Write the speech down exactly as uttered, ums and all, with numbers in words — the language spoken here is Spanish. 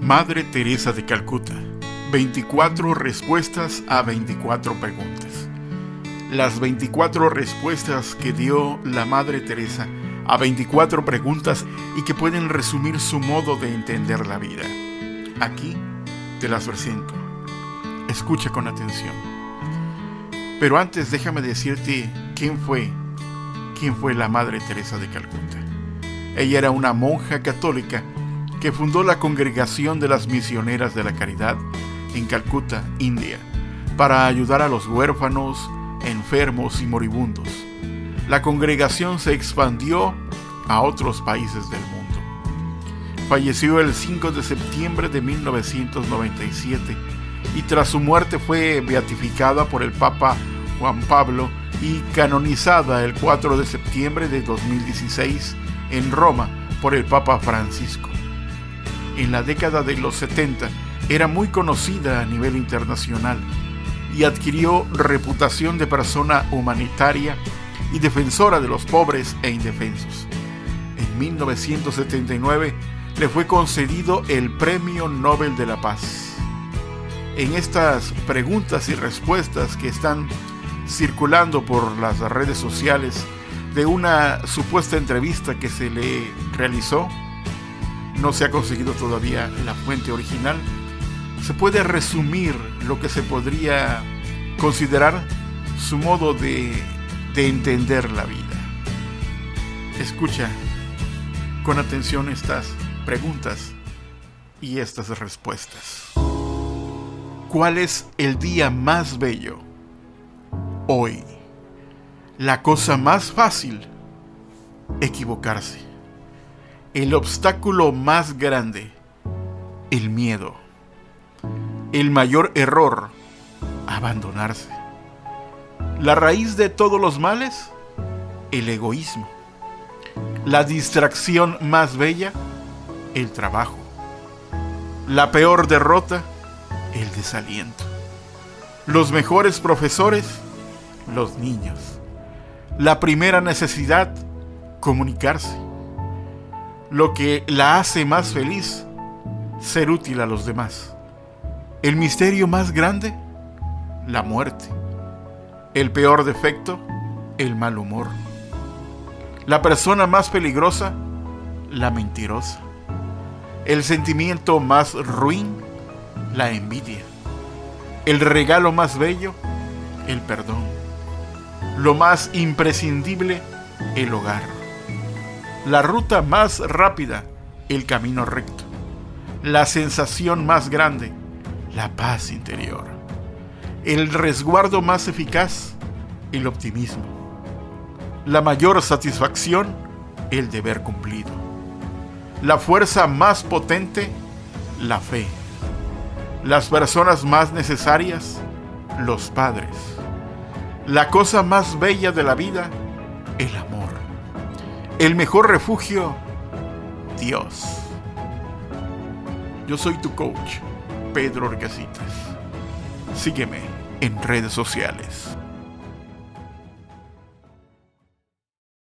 Madre Teresa de Calcuta. veinticuatro respuestas a veinticuatro preguntas. Las veinticuatro respuestas que dio la Madre Teresa a veinticuatro preguntas y que pueden resumir su modo de entender la vida. Aquí te las presento. Escucha con atención. Pero antes déjame decirte quién fue, quién fue la Madre Teresa de Calcuta. Ella era una monja católica que fundó la Congregación de las Misioneras de la Caridad en Calcuta, India, para ayudar a los huérfanos, enfermos y moribundos. La congregación se expandió a otros países del mundo. Falleció el cinco de septiembre de mil novecientos noventa y siete y tras su muerte fue beatificada por el Papa Juan Pablo y canonizada el cuatro de septiembre de dos mil dieciséis en Roma por el Papa Francisco. En la década de los setenta era muy conocida a nivel internacional y adquirió reputación de persona humanitaria y defensora de los pobres e indefensos. En mil novecientos setenta y nueve le fue concedido el Premio Nobel de la Paz. En estas preguntas y respuestas que están circulando por las redes sociales de una supuesta entrevista que se le realizó, no se ha conseguido todavía la fuente original, se puede resumir lo que se podría considerar su modo de, de entender la vida. Escucha con atención estas preguntas y estas respuestas. ¿Cuál es el día más bello? Hoy. La cosa más fácil, equivocarse. El obstáculo más grande, el miedo. El mayor error, abandonarse. La raíz de todos los males, el egoísmo. La distracción más bella, el trabajo. La peor derrota, el desaliento. Los mejores profesores, los niños. La primera necesidad, comunicarse. Lo que la hace más feliz, ser útil a los demás. El misterio más grande, la muerte. El peor defecto, el mal humor. La persona más peligrosa, la mentirosa. El sentimiento más ruin, la envidia. El regalo más bello, el perdón. Lo más imprescindible, el hogar. La ruta más rápida, el camino recto. La sensación más grande, la paz interior. El resguardo más eficaz, el optimismo. La mayor satisfacción, el deber cumplido. La fuerza más potente, la fe. Las personas más necesarias, los padres. La cosa más bella de la vida, el amor. El mejor refugio, Dios. Yo soy tu coach, Pedro Orcasitas. Sígueme en redes sociales.